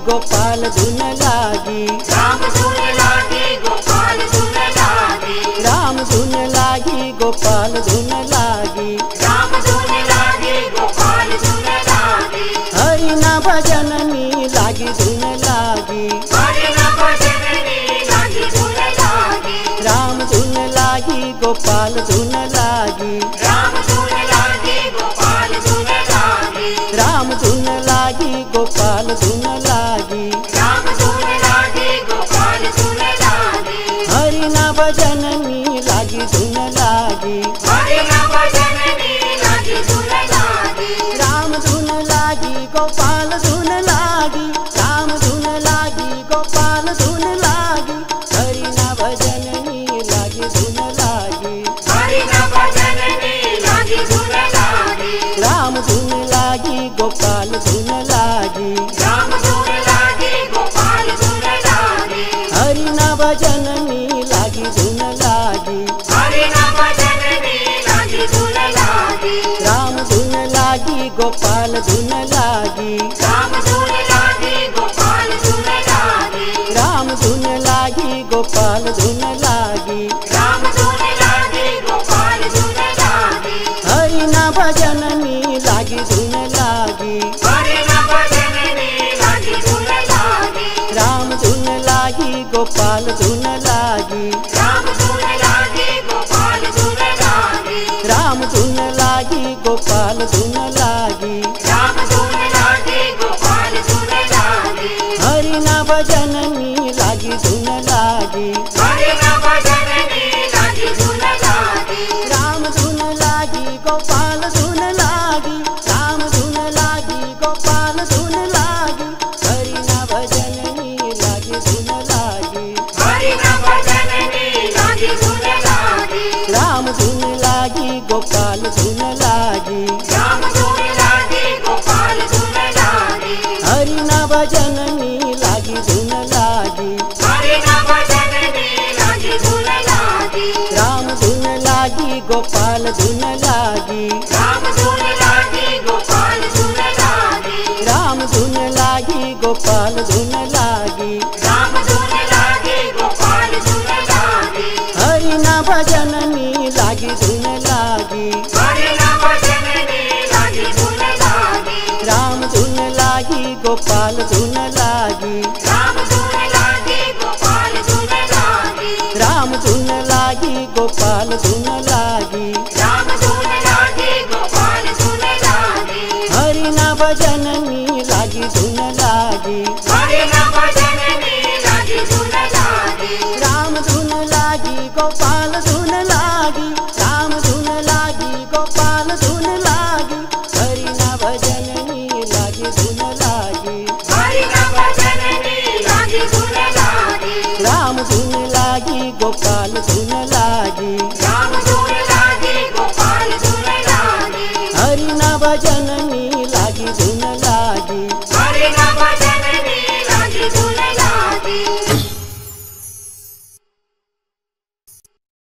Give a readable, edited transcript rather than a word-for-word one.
गोपाल धुन लागी। राम धुन लागी गोपाल धुन लागी। राम धुन लागी गोपाल धुन लागी। राम धुन लागी गोपाल धुन लागी। हरि नाम भजननी लागी धुन लागी। हरि नाम भजननी लागी धुन लागी। राम धुन लागी गोपाल धुन लागी। राम धुन लागी गोपाल धुन लागी। राम धुन लागी गोपाल धुन लागी। राम धुन लागी गोपाल धुन लागी। हरि नाम भजननी लागी धुन लागी। हरि नाम भजननी लागी धुन लागी। राम धुन लागी गोपाल धुन लागी। राम धुन लागी गोपाल धुन लागी। हरि नाम भजननी लागी धुन लागी। हरि नाम भजननी लागी धुन लागी। राम धुन लागी गोपाल धुन लागी। राम धुन लागी गोपाल धुन लागी। हरि नाम भजननी लागी धुन लागी। हरि नाम भजननी लागी धुन लागी। राम धुन लागी गोपाल धुन लागी। राम धुन लागी गोपाल धुन लागी। राम धुन लागी गोपाल धुन लागी। राम धुन लागी गोपाल धुन लागी। हरि नाम भजननी लागी धुन लागी। हरि नाम भजननी लागी धुन लागी। राम धुन लागी गोपाल धुन लागी। राम धुन लागी गोपाल धुन लागी। राम धुन लागी गोपाल धुन लागी। राम धुन लागी गोपाल धुन लागी। हरि नाम भजननी लागी धुन लागी। हरि नाम भजननी लागी धुन लागी। राम धुन लागी गोपाल धुन लागी। राम धुन लागी गोपाल धुन लागी। हरि नाम भजननी लागी धुन लागी। हरि नाम भजननी लागी धुन लागी। राम धुन लागी गोपाल धुन लागी। राम धुन लागी गोपाल धुन लागी। हरि नाम भजननी लागी धुन लागी। हरि नाम भजननी लागी धुन लागी। राम धुन लागी गोपाल धुन लागी। राम धुन लागी गोपाल धुन लागी। राम धुन लागी गोपाल धुन लागी। राम धुन लागी गोपाल धुन लागी। हरि नाम भजननी लागी धुन लागी। हरि नाम भजननी लागी धुन लागी। राम धुन लागी गोपाल धुन लागी। राम धुन लागी गोपाल धुन लागी। राम धुन लागी गोपाल धुन लागी। राम धुन लागी गोपाल धुन लागी। हरि नाम भजननी लागी धुन लागी। हरि नाम भजननी लागी धुन लागी। राम धुन लागी गोपाल धुन लागी। राम धुन लागी गोपाल धुन लागी। हरि नाम भजननी लागी धुन लागी। हरि नाम भजननी लागी धुन लागी। राम धुन लागी गोपाल धुन